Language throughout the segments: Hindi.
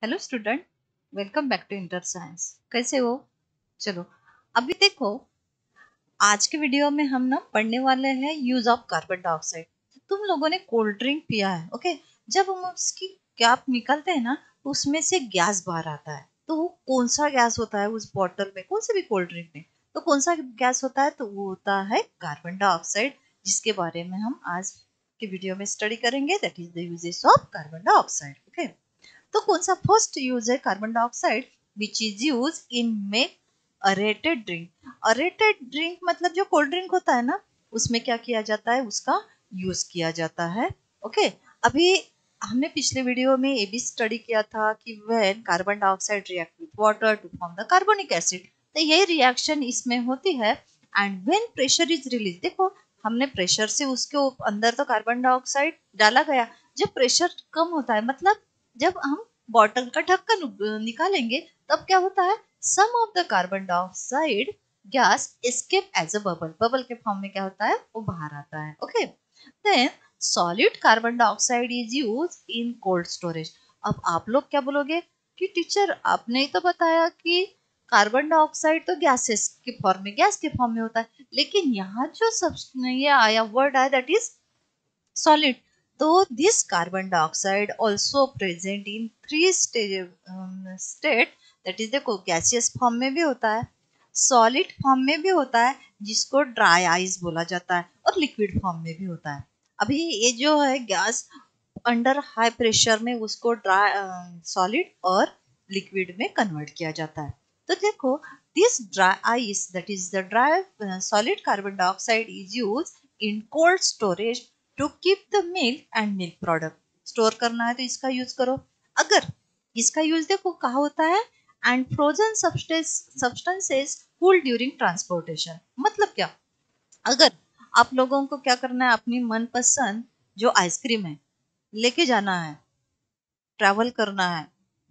Hello student, welcome back to inter science. कैसे हो? चलो, अभी देखो, आज के वीडियो में हम ना पढ़ने वाले हैं यूज ऑफ कार्बन डाइऑक्साइड। तुम लोगों ने कोल्ड ड्रिंक पिया है, ओके? जब हम उसकी कैप निकालते हैं ना, तो उसमें से गैस बाहर आता है। तो वो कौन सा गैस होता है उस बॉटल में, कौन से भी कोल्ड ड्रिंक में? तो कौन सा गैस होता है? तो वो होता है कार्बन डाइऑक्साइड, जिसके बारे में हम आज के वीडियो में स्टडी करेंगे। That is the uses of carbon dioxide, okay? तो कौन सा फर्स्ट यूज है carbon dioxide, which is use in make aerated drink. Aerated drink मतलब जो कोल्ड ड्रिंक होता है ना, उसमें क्या किया जाता है, उसका यूज किया जाता है, ओके? अभी हमने पिछले वीडियो में ये भी स्टडी किया था कि when carbon dioxide react with water to form the carbonic acid, तो ये रिएक्शन इसमें होती है। And when pressure is release, देखो हमने प्रेशर से उसके अंदर तो कार्बन डाइऑक्साइड डाला गया। जब प्रेशर कम होता है, मतलब जब हम बॉटल का ढक्कन निकालेंगे, तब क्या होता है, some of the carbon dioxide gas escape as a bubble. Bubble के फॉर्म में क्या होता है, वो बाहर आता है, okay? Then solid carbon dioxide is use in cold storage. अब आप लोग क्या बोलोगे कि टीचर आपने ही तो बताया कि कार्बन डाइऑक्साइड तो गैसेस के फॉर्म में, गैस के फॉर्म में होता है, लेकिन यहाँ जो सब ये आया वर्ड आया, that is solid. So this carbon dioxide also present in three state, that is देखो gaseous फॉर्म में भी होता है, सॉलिड फॉर्म में भी होता है जिसको ड्राई आइस बोला जाता है, और लिक्विड फॉर्म में भी होता है। अभी ये जो है गैस अंडर हाई प्रेशर में उसको ड्राई सॉलिड और लिक्विड में कन्वर्ट किया जाता है। तो देखो, this dry ice, that is the dry solid carbon dioxide is use in cold storage to keep the milk and milk product. Store करना है तो इसका यूज करो। अगर इसका यूज देखो कहा होता है, and frozen substances cool during transportation. मतलब क्या, अगर आप लोगों को क्या करना है, अपनी मनपसंद जो आइसक्रीम है लेके जाना है, ट्रैवल करना है,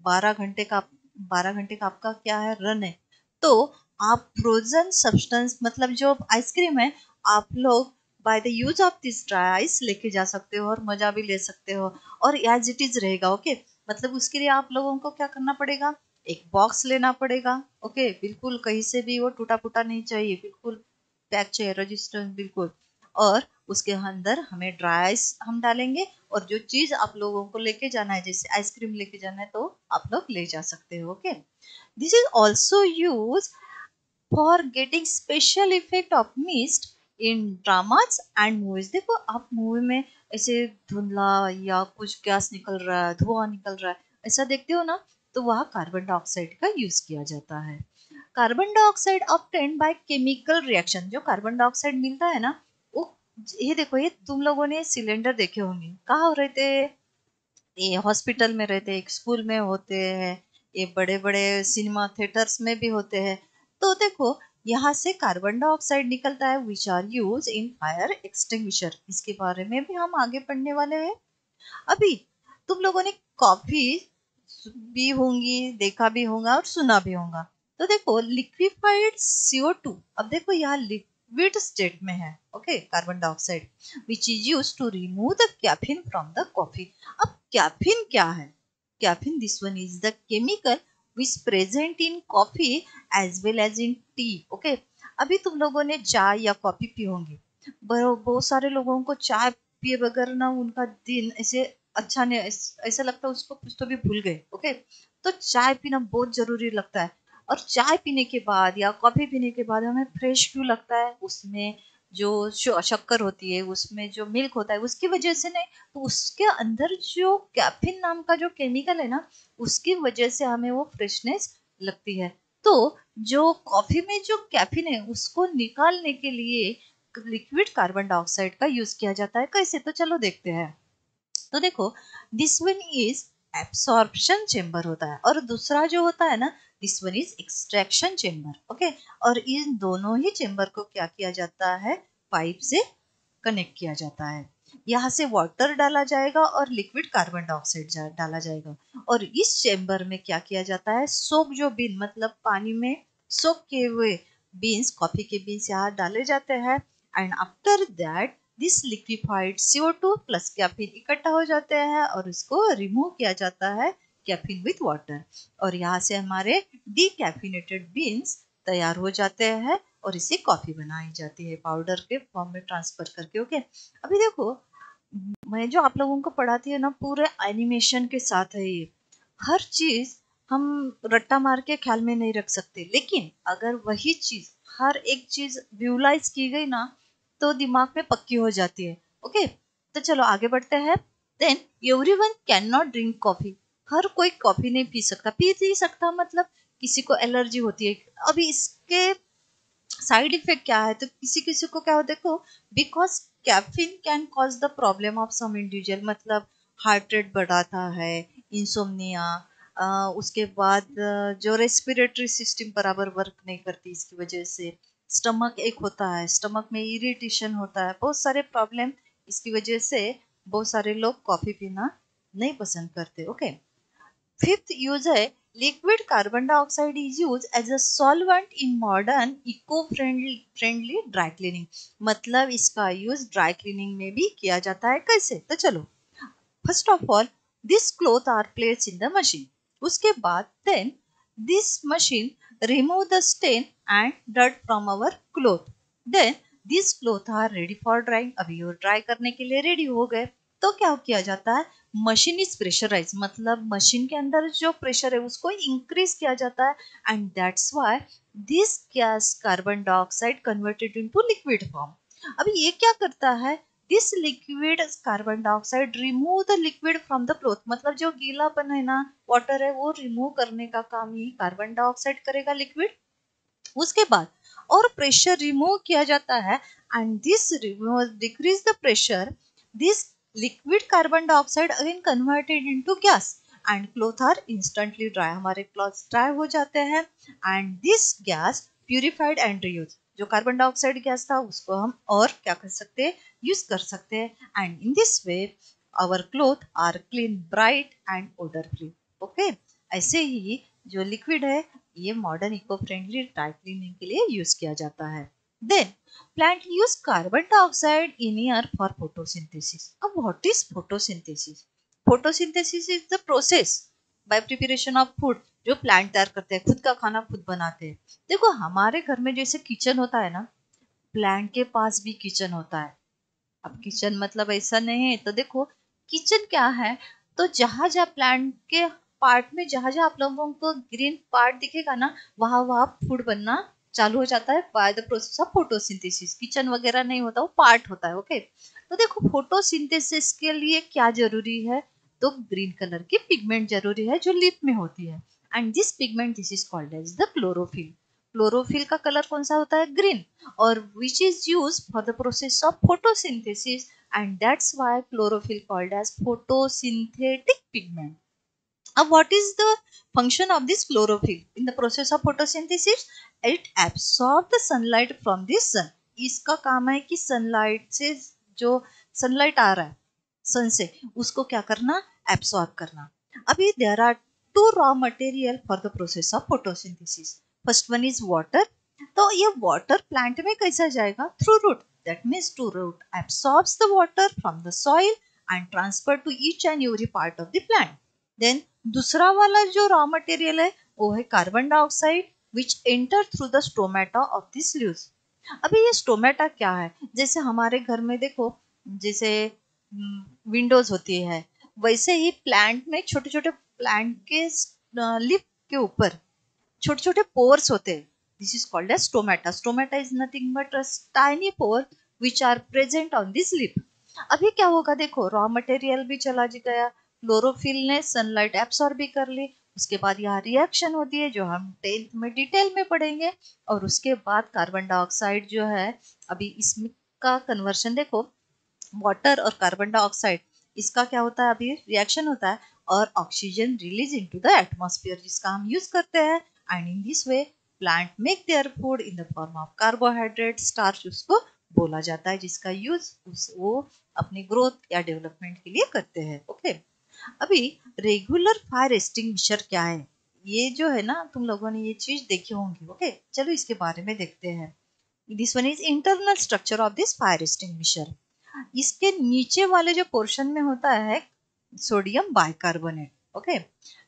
12 घंटे का आपका क्या है, रन है, तो आप फ्रोजन सब्सटेंस मतलब जो आइसक्रीम है, आप लोग by the use of this dry ice लेके जा सकते हो और मजा भी ले सकते हो, और एज इट इज रहेगा, ओके? मतलब उसके लिए आप लोगों को क्या करना पड़ेगा, एक बॉक्स लेना पड़ेगा, ओके? बिल्कुल कहीं से भी वो टूटा फूटा नहीं चाहिए, बिल्कुल पैक चाहिए, रजिस्टर बिल्कुल। और उसके अंदर हमें ड्राई आइस हम डालेंगे, और जो चीज आप लोगों को लेके जाना है, जैसे आइसक्रीम लेके जाना है, तो आप लोग ले जा सकते हो, okay? This is also use for getting special effect of mist in dramas and movies. देखो आप मूवी में ऐसे धुंधला या कुछ गैस निकल रहा है, धुआं निकल रहा है, ऐसा देखते हो ना, तो वहाँ कार्बन डाइऑक्साइड का यूज किया जाता है। Carbon dioxide obtained by chemical reaction, जो कार्बन डाइऑक्साइड मिलता है ना, वो ये देखो, ये तुम लोगों ने सिलेंडर देखे होंगे, कहाँ हो रहते, ये हॉस्पिटल में रहते हैं, एक स्कूल में होते हैं, ये बड़े बड़े सिनेमा थिएटर्स में भी होते हैं। तो देखो, यहाँ से कार्बन डाइऑक्साइड निकलता है, which are use in fire extinguisher. इसके बारे में भी हम आगे पढ़ने वाले हैं। अभी तुम लोगों ने कॉफी भी होंगी, देखा भी होगा और सुना भी होगा। तो देखो लिक्विफाइड CO2, अब देखो यहाँ लिक्विड स्टेट में है, okay? Carbon dioxide which is use to remove the caffeine from the coffee. अब कैफीन क्या है? Caffeine, this one is the chemical which present in coffee as well as in tea, okay? अभी तुम लोगों ने चाय या कॉफी पी होंगी, बहुत सारे लोगों को चाय पिए बगैर ना उनका दिन ऐसे अच्छा नहीं, ऐसा लगता है उसको कुछ तो भी भूल गए, ओके? तो चाय पीना बहुत जरूरी लगता है, और चाय पीने के बाद या कॉफी पीने के बाद हमें फ्रेश क्यों लगता है? उसमें जो शक्कर होती है, उसमें जो मिल्क होता है, उसकी वजह से नहीं, तो उसके अंदर जो कैफीन नाम का जो केमिकल है ना, उसकी वजह से हमें वो फ्रेशनेस लगती है। तो जो कॉफी में जो कैफीन है, उसको निकालने के लिए लिक्विड कार्बन डाइऑक्साइड का यूज किया जाता है। कैसे? तो चलो देखते हैं। तो देखो, this one is absorption chamber होता है, और दूसरा जो होता है ना, this one is extraction chamber, okay? और इन दोनों ही चेम्बर को क्या किया जाता है, पाइप से कनेक्ट किया जाता है। यहाँ से वाटर डाला जाएगा और लिक्विड कार्बन डाइऑक्साइड डाला जाएगा, और इस चेम्बर में क्या किया जाता है, सोक जो बीन मतलब पानी में सोक किए हुए बीन्स, कॉफी के बीन्स यहाँ डाले जाते हैं। And after that this liquefied CO2 plus caffeine इकट्ठा हो जाते हैं और इसको रिमूव किया जाता है कैफीन विथ वाटर, और यहाँ से हमारे डीकैफिनेटेड बीन्स तैयार हो जाते हैं और इसे कॉफी बनाई जाती है पाउडर के फॉर्म में ट्रांसफर करके। ओके, अभी देखो मैं जो आप लोगों को पढ़ाती है ना पूरे एनिमेशन के साथ है ये। हर चीज हम रट्टा मार के ख्याल में नहीं रख सकते, लेकिन अगर वही चीज हर एक चीज विजुअलाइज की गई ना तो दिमाग में पक्की हो जाती है। ओके, तो चलो आगे बढ़ते हैं। Then everyone can not drink coffee, हर कोई कॉफी नहीं पी नहीं सकता, मतलब किसी को एलर्जी होती है। अभी इसके साइड इफेक्ट क्या है, तो किसी किसी को क्या हो देखो, because caffeine can cause the problem of some individual, मतलब हार्ट रेट बढ़ाता है, इंसोम्निया, उसके बाद जो रेस्पिरेटरी सिस्टम बराबर वर्क नहीं करती इसकी वजह से, स्टमक एक होता है, स्टमक में इरिटेशन होता है, बहुत सारे प्रॉब्लम इसकी वजह से बहुत सारे लोग कॉफी पीना नहीं पसंद करते। ओके, फिफ्थ यूज है liquid carbon dioxide is use as a solvent in modern eco friendly dry cleaning, मतलब इसका यूज ड्राई क्लीनिंग में भी किया जाता है। कैसे, तो चलो first of all this cloth are placed in the machine, उसके बाद then this machine remove the stain and dirt from our cloth, then this cloth are ready for drying, अभी वो ड्राई करने के लिए रेडी हो गए। तो क्या किया जाता है, मशीन इज प्रेशराइज, मतलब मशीन के अंदर जो प्रेशर है उसको इंक्रीज किया जाता है, and that's why this gas carbon dioxide converted into liquid form. अभी ये क्या करता है, this liquid carbon dioxide remove the liquid from the cloth, मतलब जो गीलापन है ना वाटर है वो रिमूव करने का काम ही कार्बन डाइऑक्साइड करेगा लिक्विड। उसके बाद और प्रेशर रिमूव किया जाता है, and this decrease the pressure, this liquid carbon dioxide again converted into gas and cloth are instantly dry, हमारे क्लॉथ्स ड्राई हो जाते हैं, and this gas purified and reuse, जो कार्बन डाइऑक्साइड गैस था उसको हम और क्या कर सकते हैं, यूज कर सकते हैं, and in this way our cloth are clean bright and odour free. Okay, ऐसे ही जो लिक्विड है ये modern eco friendly dry cleaning के लिए यूज किया जाता है। Then plant use carbon dioxide in air for photosynthesis. अब what is photosynthesis, photosynthesis is the process by preparation of food, जो प्लांट तैयार करते हैं, खुद का खाना खुद बनाते हैं। देखो हमारे घर में जैसे किचन होता है ना, प्लांट के पास भी किचन होता है। अब किचन मतलब ऐसा नहीं है, तो देखो किचन क्या है, तो जहां जहां प्लांट के पार्ट में जहां जहां आप लोगों को ग्रीन पार्ट दिखेगा ना वहां वहां फूड बनना चालू हो जाता है by the process of photosynthesis. Kitchen वगैरह नहीं होता, वो पार्ट होता है। ओके, तो देखो फोटोसिंथेसिस के लिए क्या जरूरी है, तो ग्रीन कलर की पिगमेंट जरूरी है जो लीफ में होती है, and this pigment this is called as the chlorophyll. Chlorophyll का कलर कौन सा होता है, ग्रीन, और which is used for the process of photosynthesis, and that's why chlorophyll called as photosynthetic pigment. Now what is the function of this chlorophyll in the process of photosynthesis, it absorbs the sunlight from the sun, इसका काम है कि सनलाइट से जो सनलाइट आ रहा है सन से उसको क्या करना, एब्सॉर्ब करना। अभी there are two raw material for the process of photosynthesis, first one is water, तो ये वाटर प्लांट में कैसा जाएगा, through root, that means to root absorbs the water from the soil and transfer to each and every part of the plant. Then दूसरा वाला जो रॉ मटेरियल है वो है carbon dioxide which enter through the stomata of this leaves. अभी ये स्टोमेटा क्या है, जैसे हमारे घर में देखो जैसे विंडोज होती है, वैसे ही प्लांट में छोटे छोटे प्लांट के लिप के ऊपर छोटे छोटे पोर्स होते हैं, this is called as stomata. Stomata is nothing but a tiny pore which are present on this leaf. अभी क्या होगा देखो, रॉ मटेरियल भी चला गया, क्लोरोफिल ने सनलाइट एब्सॉर्ब भी कर ली, उसके बाद यहाँ रिएक्शन होती है जो हम 10th में डिटेल में पढ़ेंगे, और उसके बाद कार्बन डाइऑक्साइड जो है, अभी इसमें का कन्वर्शन देखो, वाटर और कार्बन डाइऑक्साइड इसका क्या होता है, अभी रिएक्शन होता है और oxygen release into the atmosphere जिसका हम यूज करते हैं, and in this way plant make their food in the form of carbohydrate starch उसको बोला जाता है, जिसका यूज वो अपनी ग्रोथ या डेवलपमेंट के लिए करते हैं। ओके, अभी रेगुलर फायर एक्सटिंग्विशर क्या है, ये जो है ना तुम लोगों ने ये चीज देखी होंगी। ओके, चलो इसके बारे में देखते हैं। This one is internal structure of this fire extinguisher. इसके नीचे वाले जो पोर्शन में होता है sodium bicarbonate. Okay,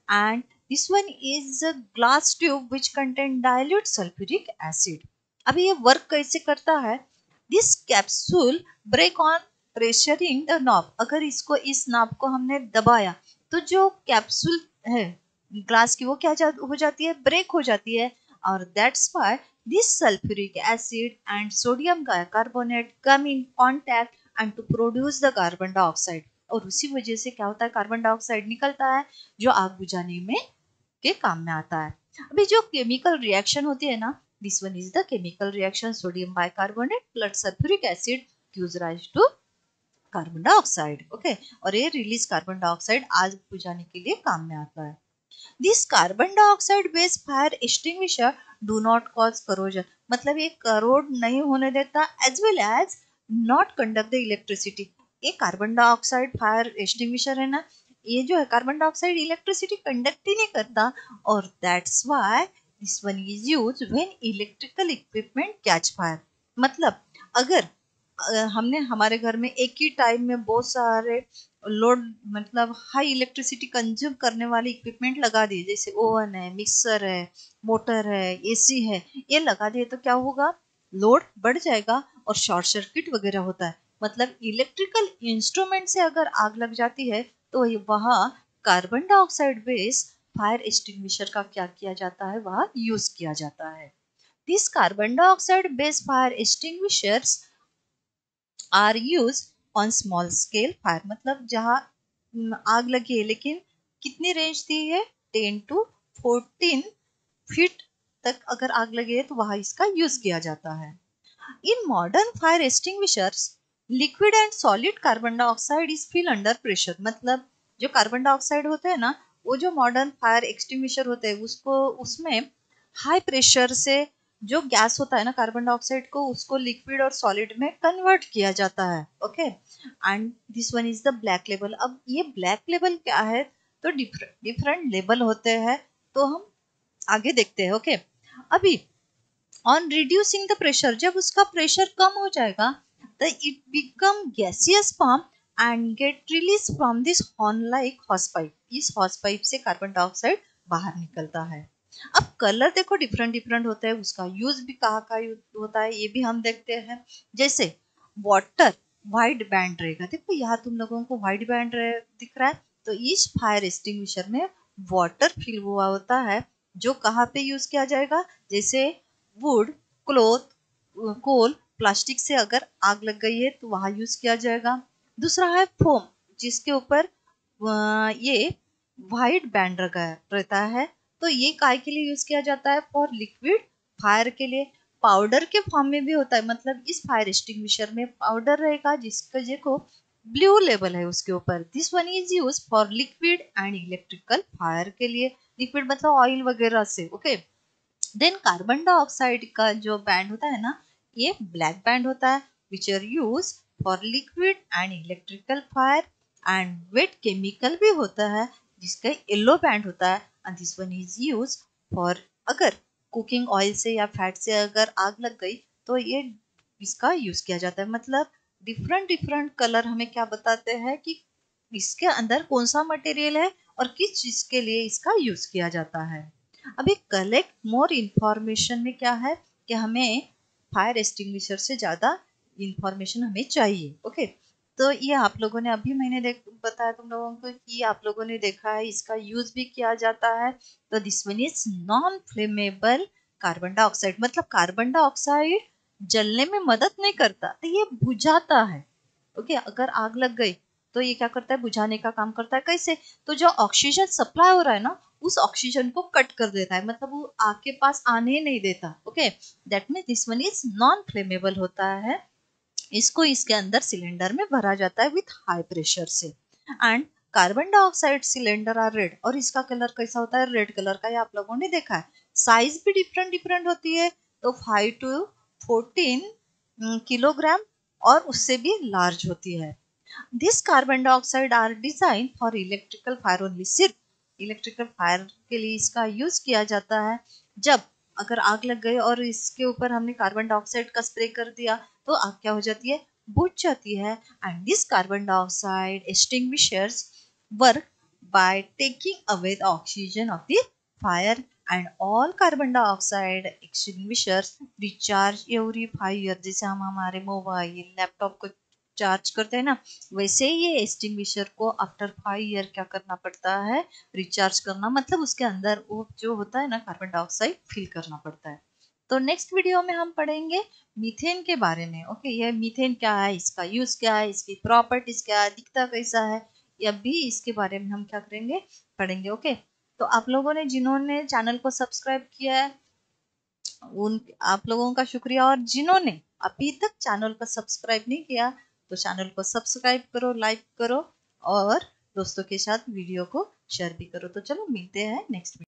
and this one is a glass tube which contain dilute sulfuric acid. अभी ये वर्क कैसे करता है? This capsule break on pressuring the knob. अगर इसको इस नॉब को हमने दबाया तो जो कैप्सूल है ग्लास की वो क्या हो जाती है? ब्रेक हो जाती है. और that's why this sulfuric acid and sodium carbonate come in contact and to produce the carbon dioxide. और उसी वजह से क्या होता है? कार्बन डाइऑक्साइड निकलता है जो आग बुझाने में के काम में आता है. अभी जो केमिकल रिएक्शन होती है ना, this one is the chemical reaction sodium bicarbonate plus sulphuric acid gives rise to carbon dioxide. Okay, और ये रिलीज कार्बन डाइऑक्साइड आग बुझाने के लिए काम में आता है. This carbon dioxide based fire extinguisher do not cause corrosion. मतलब ये करोड नहीं होने देता as well as not conduct the electricity. ये कार्बन डाइऑक्साइड फायर एक्सटिंग्विशर है ना, ये जो है कार्बन डाइऑक्साइड इलेक्ट्रिसिटी कंडक्ट ही नहीं करता. और that's why this one is used when electrical equipment catch fire. मतलब अगर हमने हमारे घर में एक ही टाइम में बहुत सारे लोड मतलब हाई इलेक्ट्रिसिटी कंज्यूम करने वाले इक्विपमेंट लगा दिए, जैसे ओवन है, मिक्सर है, मोटर है, एसी है, ये लगा दिए तो क्या होगा? लोड बढ़ जाएगा और शॉर्ट सर्किट वगैरह होता है. मतलब इलेक्ट्रिकल इंस्ट्रूमेंट से अगर आग लग जाती है तो वहाँ carbon dioxide base fire extinguisher का क्या किया जाता है? वहाँ यूज किया जाता है. This carbon dioxide base fire extinguishers are use on small scale fire. मतलब जहाँ आग लगी है लेकिन कितनी रेंज दी है? 10 to 14 फीट तक अगर आग लगी है तो वहां इसका यूज किया जाता है. In modern fire extinguishers liquid and solid carbon dioxide is fill under pressure. मतलब जो कार्बन डाइऑक्साइड होते हैं ना, वो जो मॉडर्न फायर एक्सटिंग्विशर होते हैं उसको उसमें हाई प्रेशर से जो गैस होता है ना कार्बन डाइऑक्साइड को, उसको लिक्विड और सॉलिड में कन्वर्ट किया जाता है. Okay, and this one is the black लेवल. अब ये ब्लैक लेवल क्या है? तो डिफरेंट लेवल होते हैं, तो हम आगे देखते हैं. ओके, अभी ऑन रिड्यूसिंग द प्रेशर, जब उसका प्रेशर कम हो जाएगा तो it become gaseous form and get release from this horn like hose pipe. इस हॉस पाइप से कार्बन डाइऑक्साइड बाहर निकलता है. अब कलर देखो डिफरेंट डिफरेंट होता है, उसका यूज भी कहाँ का होता है ये भी हम देखते हैं. जैसे वाटर व्हाइट बैंड रहेगा, देखो यहाँ तुम लोगों को व्हाइट बैंड दिख रहा है, तो इस फायर एक्सटिंग्विशर में वाटर फिल हुआ होता है जो कहाँ पे यूज किया जाएगा? जैसे वुड, क्लोथ, कोल, प्लास्टिक से अगर आग लग गई है तो वहां यूज किया जाएगा. दूसरा है फोम, जिसके ऊपर ये व्हाइट बैंड रहता है, तो ये काय के लिए यूज किया जाता है? फॉर लिक्विड फायर के लिए. पाउडर के फॉर्म में भी होता है, मतलब इस फायर एक्सटिंग्विशर में पाउडर रहेगा जिसका देखो ब्लू लेबल है उसके ऊपर. This one is use for liquid and electrical fire के लिए. लिक्विड मतलब ऑयल वगैरह से. ओके, देन कार्बन डाइऑक्साइड का जो बैंड होता है ना, ये ब्लैक बैंड होता है which are use for liquid and electrical fire. And wet chemical भी होता है जिसका येलो बैंड होता है, and this one is use for अगर कुकिंग ऑयल से या फैट से अगर आग लग गई तो ये इसका यूज किया जाता है. मतलब डिफरेंट डिफरेंट कलर हमें क्या बताते हैं कि इसके अंदर कौन सा मटेरियल है और किस चीज के लिए इसका यूज किया जाता है. अभी कलेक्ट मोर इंफॉर्मेशन में क्या है कि हमें फायर एक्सटिंग्विशर से ज्यादा इंफॉर्मेशन हमें चाहिए. ओके, तो ये आप लोगों ने अभी मैंने बताया तुम लोगों को कि आप लोगों ने देखा है इसका यूज भी किया जाता है. तो this one is non flammable carbon dioxide. मतलब कार्बन डाइऑक्साइड जलने में मदद नहीं करता, तो ये बुझाता है. ओके, अगर आग लग गई तो ये क्या करता है? बुझाने का काम करता है. कैसे? तो जो ऑक्सीजन सप्लाई हो रहा है ना, उस ऑक्सीजन को कट कर देता है, मतलब वो आग के पास आने नहीं देता. Okay, that means this one is non flammable होता है. इसको इसके अंदर सिलेंडर में भरा जाता है विथ हाई प्रेशर से. And carbon dioxide cylinder are red, और इसका कलर कैसा होता है? रेड कलर का. ये आप लोगों ने देखा है. साइज भी डिफरेंट डिफरेंट होती है, तो 5 to 14 किलोग्राम और उससे भी लार्ज होती है. This carbon dioxide are design for electrical fire only. सिर्फ इलेक्ट्रिकल फायर के लिए इसका यूज किया जाता है. जब अगर आग लग गई और इसके ऊपर हमने कार्बन डाइऑक्साइड का स्प्रे कर दिया तो आग क्या हो जाती है? बुझ जाती है. And this carbon dioxide extinguishers work by taking away the oxygen of the fire, and all carbon dioxide extinguishers recharge every 5 years. जैसे हम हमारे मोबाइल लैपटॉप को चार्ज करते हैं ना, वैसे ही ये एक्सटिंग्विशर को आफ्टर 5 ईयर क्या करना पड़ता है, रिचार्ज करना, मतलब उसके अंदर वो जो होता है ना कार्बन डाइऑक्साइड फिल करना पड़ता है। तो नेक्स्ट वीडियो में हम पढ़ेंगे मीथेन के बारे में। ओके, ये मीथेन क्या है, इसका यूज क्या है, इसकी प्रॉपर्टीज क्या है, दिखता कैसा है, या भी इसके बारे में हम क्या करेंगे, पढ़ेंगे। ओके, तो आप लोगों ने जिन्होंने चैनल को सब्सक्राइब किया है उन आप लोगों का शुक्रिया, और जिन्होंने अभी तक चैनल को सब्सक्राइब नहीं किया तो चैनल को सब्सक्राइब करो, लाइक करो और दोस्तों के साथ वीडियो को शेयर भी करो। तो चलो मिलते हैं नेक्स्ट